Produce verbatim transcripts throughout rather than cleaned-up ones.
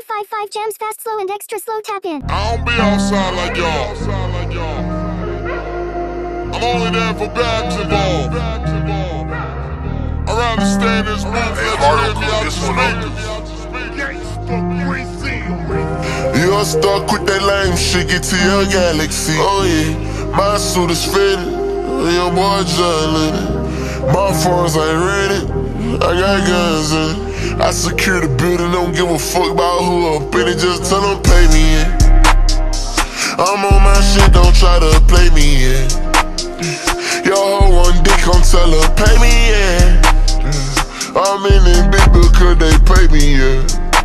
five five five jams fast, slow, and extra slow tap in. I don't be outside like y'all. I'm only there for bags involved. I'd rather stay in this booth and let you hear me out the speakers. You're stuck with that lame shit, get to your galaxy. Oh yeah, my suit is fitted, your boy jealous. My phones ain't ready, I got guns in it. I secure the building, don't give a fuck about who up in it, just tell them pay me in. I'm on my shit, don't try to play me in. Your hoe one dick, come tell her pay me in. I'm in it big because they pay me in.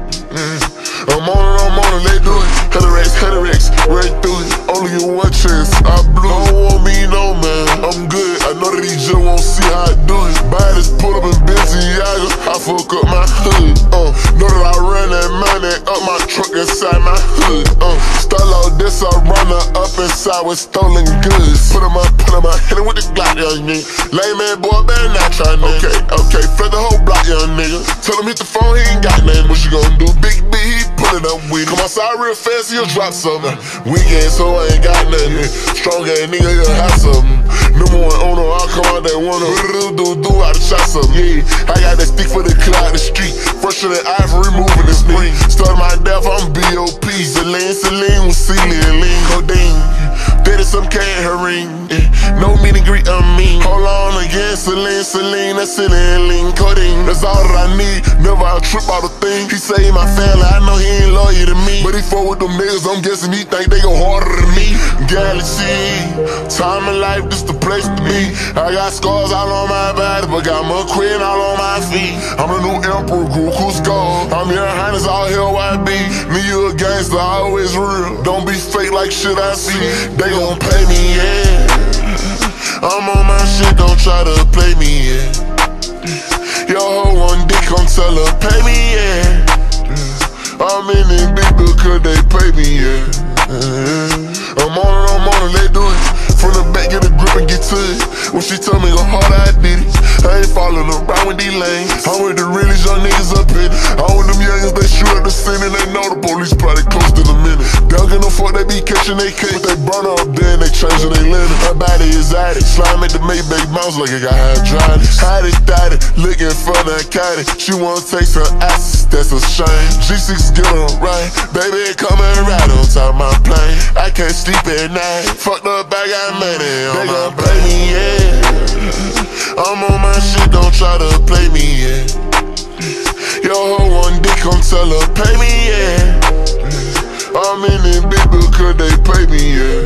I'm on it, I'm on it, they do it. Header X, header X, right through it. Only get one chance, I blew. Don't want me no man, I'm good. I know that these just won't see how I do it. Bodies pull up in Balenciaga, I fuck up my hood. Uh, know that I run that money up my truck inside my hood. Uh, start out this, I run her up inside with stolen goods. Put 'em up, put 'em up, hit 'em with the Glock, young nigga. Lame man boy, better not try nothing. Okay, okay, flip the whole block, young nigga. Tell him hit the phone, he ain't got nothing. What you gonna do? Big B, he pull it up with. Come outside real fast, he'll drop something. Weekend, so I ain't got nothing. Strong ass nigga, he'll have something. Number one owner, I'll come out that one. Do, do, do, out to shot something. Yeah, I got that stick for the clear out the street. Fresher than ivory, moving this spring. Started my death, I'm B O P. Celine, Celine with Celine, lean, codeine. Did it some can't her ring. Yeah. No meet and greet, I mean. Hold on again, Celine, Celine, that's Celine, lean, codeine. That's all that I need. Never I trip out a thing. He say he my family, I know he ain't loyal to me. But he fuck with them niggas, I'm guessing he think they go harder than me. Galaxy, time of life, this the place to be. I got scars all on my body, but got McQueen all on my feet. I'm the new emperor, Goku's gold. I'm your highness, all hell Y B. Me, you a gangster, always real. Don't be fake like shit I see. They gon' pay me, yeah. I'm on my shit, don't try to play me, yeah. Your hoe one dick, come tell her pay me, yeah. I'm in it big because they pay me, yeah. I'm on it, I'm on it, they do it. From the back, get a grip and get to it. When she told me go hard, I did it. I ain't following around with these lanes. I'm with the realest young niggas up in it. I'm with them youngins, they shoot up the scene and they know the police probably close in a minute. They don't give no fuck, they be catching they cake. But they burn up there and they changing they linen. Her body is at it. Slime at the Maybach bounce like it got hydronics. Hide it, died it, looking for that caddy. She wanna taste her ass, that's a shame. G six get on right, baby coming right on top of my plane. I can't sleep at night, fucked up, I got money on they gon' play me, yeah. I'm on my shit, don't try to play me, yeah. Your hoe one dick, come tell her pay me, yeah. I'm in it big because they pay me, yeah.